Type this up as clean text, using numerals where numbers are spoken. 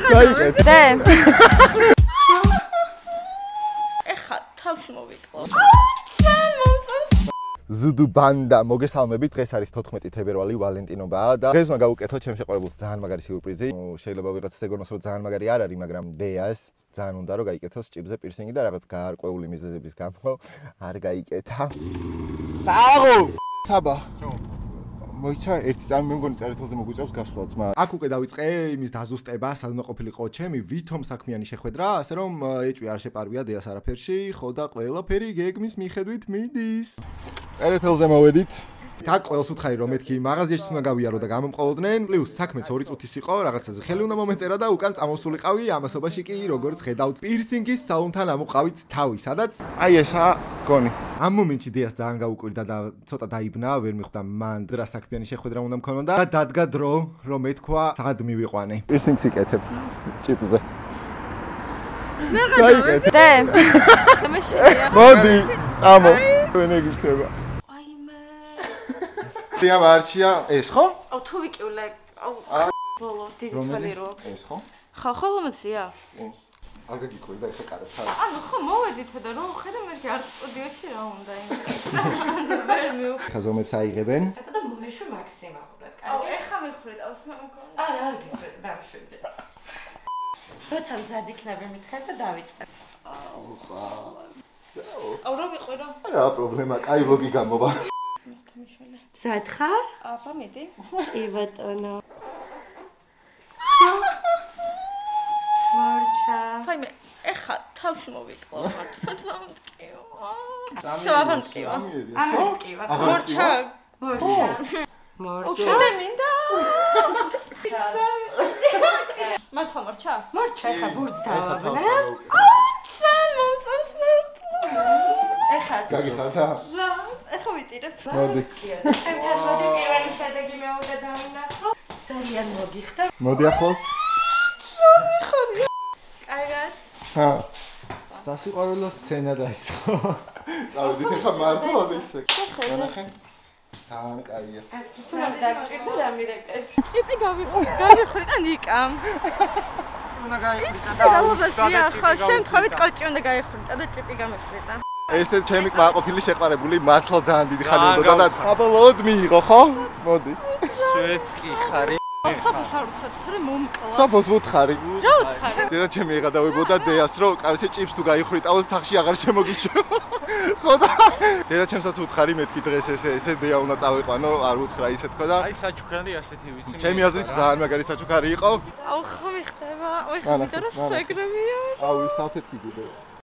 გაიგეთ. დე. ეხა თავს მოვიკლო. ზუდუ ბანდა მოგესალმებით. დღეს არის 14 თებერვალი, ვალენტინობაა და დღეს უნდა გავუკეთოთ ჩემს შეყვარებულს ძალიან მაგარი სიურპრიზი. შეიძლება ვიღაცას ეგონოს რომ ძალიან მაგარი არ არის, მაგრამ დეას ძალიან უნდა რომ გაიკეთოს ჭიბზე პირსინგი და რაღაც გარკვეული მიზეზების გამო არ გაიკეთა. საღო! საბა. მოიცა ერთი წამი მე მგონი წერეთელზე მოგვიწევს გასვლა ძმა. აქ უკვე დავიწყე იმის დაზუსტება, სადაც ყოფილიყო ჩემი ვითომ საქმიანი შეხვედრა, ასე რომ ეჭვი არ შეპარვია დეას არაფერში, ხო და ყველაფერი გეგმის მიხედვით მიდის. წერეთელზე მოვედით. აქ ყველს უთხარი რომ მეთქი მაღაზიაში უნდა გავიარო და გამომყოლოდნენ, პლუს საქმეც 2 წუთის იყო, რაღაცაზე ხელი უნდა მომეწერა და უკან წამოსულიყავი, ამასობაში კი როგორც ხედავთ, პირსინგის სალონთან ამოყავით თავი, სადაც აი ესა გონი. ამ მომენტში დეას ძალიან გაუკვირდა და ცოტა დაიბნა, ვერ მიხვდა მან რა საქმიანი შეხვედრა უნდა მქონოდა და დადგა დრო, რომ ეთქვა სად მივიყვანე. პირსინგს იკეთებ ჭიპზე. გაიგეთ. დე. მე შეია. მოდი, ამო. ვენ ეგიქნება. სია მარჩია ეს ხო? აუ თუ ვიკივლე. აუ ბოლო დიდი თვალი რო. ეს ხო? ხო ხოლმეა. არ გაგიქვი და ეხა კარებს ხარ. ანუ ხო მოვედით და რომ ხედა მე არ სტუდიაში რა უნდა იმედა. ვერ მივხვდი. ხა ზომებს აიღებენ. და მოეშვი მაქსიმალურად. აუ ეხა მივხვდი თავს მე მგონი. არა არ გიხვდი დავშვიდე. როცა მზად იქნები მითხარ და დავიწყებ. აუ ხა. აუ რო ვიყო რა. რა პრობლემა, კაი ვლოგი გამოვა. მზად ხარ? აბა მიდი. კი ბატონო. მარჩა. ფაიმე, ეხა თავს მოვიკლო. მართლამტკიო. შევაღამტკიო. ამტკივა. მარჩა. მარჩა. მარჩა. და მინდა. მართლა მარჩა? მარჩა ეხა ბურთს დავაბნე. ჩან მომწონს მართლა. ეხა გაგიხარდა? რა? ეხა ვიტირებ. მოდი. ჩემთან მოდი პირველი შედეგი მეუღლე დავინახო. ძალიან მოგიხდა. მოდი ახლოს. მიხარია. კარგად. ჰა. სასიყვარულო სცენა დაიწყო. წავედით ეხა მართლა ისე. ნახე. ძალიან კაია. თუ რა დაგჭირდა დამირეკეთ. ჭიპი გავიხრი და ნიკამ. უნდა გაიხრიტა და ალობასია, ხო, შემთხვევით კოჭი უნდა გაიხრიტა და ჭიპი გამიხრიტა. ესე ჩემი კმაყოფილი შეყვარებული მართლა ძალიან დიდი ხანი უნდა და საბოლოოდ მიიღო, ხო? მოდი. სვეცკი ხარი. სოფოს არ უთხრათ, ხარ მომკლა. სოფოს ვუთხარი. რა უთხარი? დედა ჩემი ეღადავებოდა დეას რომ კარჩე ჭიპს თუ გაიხრიტაოს თახში აღარ შემოგიშო. ხო და დედა ჩემსაც უთხარი მეთქი დღეს ესე დეა უნდა წავიყვანო, არ უთხრა ისე თქვა და აი საჩუქარი ასეთი ვიცი. ჩემი აზრით ძალიან მაგარი საჩუქარი იყო. აუ ხო მიხდება. აუ ხა მითხარ რომ საგრებია. აუ ის საფეთქი გუდეს.